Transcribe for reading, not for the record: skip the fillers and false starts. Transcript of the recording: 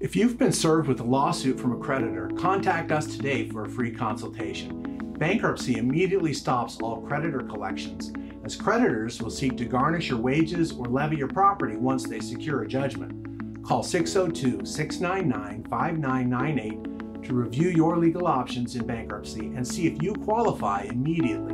If you've been served with a lawsuit from a creditor, contact us today for a free consultation. Bankruptcy immediately stops all creditor collections, as creditors will seek to garnish your wages or levy your property once they secure a judgment. Call 602-699-5998 to review your legal options in bankruptcy and see if you qualify immediately.